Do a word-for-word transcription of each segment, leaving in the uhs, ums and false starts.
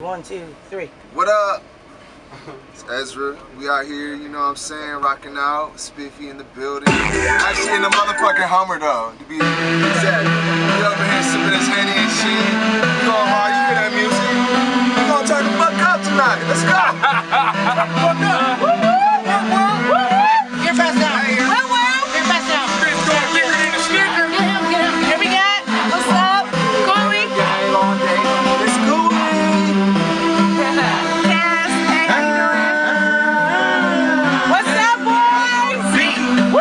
One, two, three. What up? It's Ezra. We out here, you know what I'm saying, rocking out. Spiffy in the building. Actually in the motherfucking Hummer though, to be exact. We over here sipping this Henny and shit. We going hard, you hear that music? We gonna turn the fuck up tonight. Let's go! Turn the fuck up! Woo woo! You're fast now. Woo woo! You're fast now. Here we got. What's up? Cooley. Long day. It's Cooley. Cass. Hey, how you doing? What's up, boys? Woo!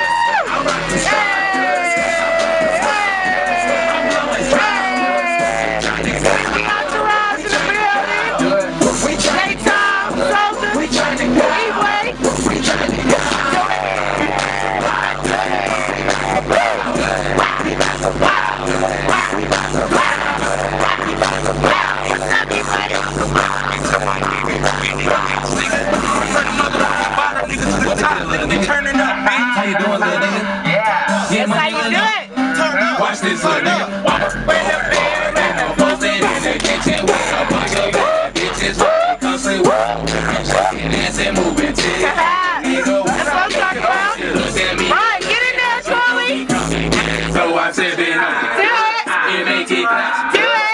Turning up, bitch. How you doing, little nigga? Yeah. Yeah, That's how you do it. Turn up. Watch this, little nigga. When the bed and the posted in the kitchen with a bunch of bad bitches. Come say what? I'm shaking ass and moving titties. Nigga, That's what I'm talking about. look at me. Right, get in there, Cooley. So I said, been on it. Do it. It make it clap. Do it.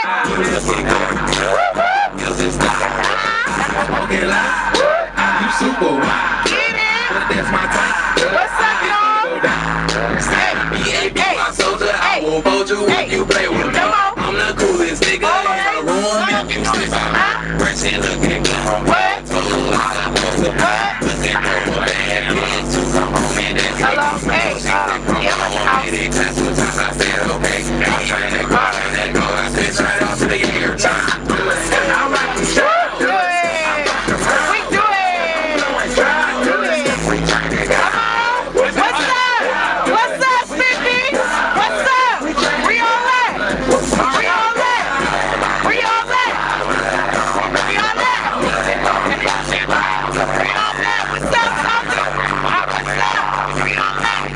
Cause it's not smoking loud. You super wild. Get it. But that's my type. What's up, y'all? Hey, hey, my soldier, I won't fold you if you play with me. I'm the coolest nigga in the room. If you slip out, fresh and looking good. What? Told I was a bad, but they know what they had to come home and then take Hello? me. Hey. Many times, sometimes I said, okay, I'm trying to go out and let go. I said, try it out to the air time. I'm like, Do it. We do it. Do it. Come on. What's up? What's up, Spiffy? What's up? Where y'all at? Where y'all at? Where y'all at? Where y'all at? Where y'all at? What's up, Something? What's up? Where y'all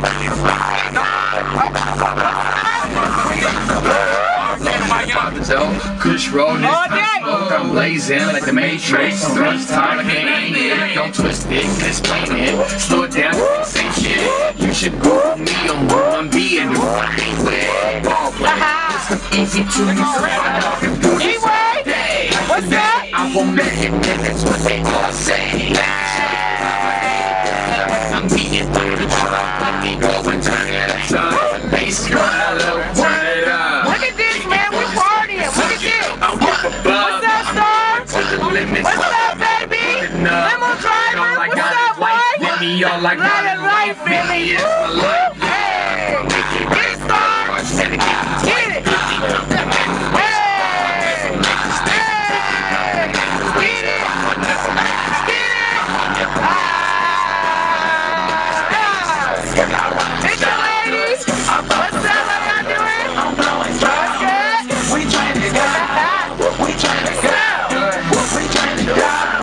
Kush roll this All day. smoke, I'm blazing like the Matrix. Thrust time, I can't aim it. Don't twist it, explain it. Slow it down, same shit. You should Google me on who I'm being. Ball play. It's easy to use. I can do this all day. What's up? I won't make it, that's what they all say. I'm beating through the truck. Let me go and turn it up. Bass gun, turn it up. Look at this, man. We partying. Look at this. I'm up above. What's up, star? To the limits. What's up, baby? Limo driver. What's up, boy? Let me all like Let it life, baby. It's my life. Hey, get it, star. Get it. Hey, hey, get it. Get it. Ah. It's the ladies. What's up? How y'all doing? What's good? we trying to go. We trying to go. We trying to go.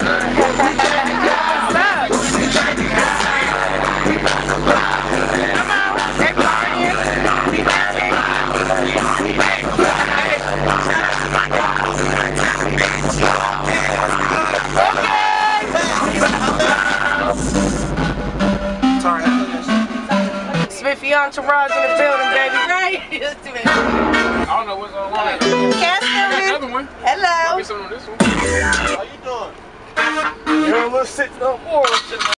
Spiffy Entourage in the building, baby. Right? Let's do it. I don't know what's on it. Cass Another one. Hello. Maybe some on this one. How you doing? You're a little six up four.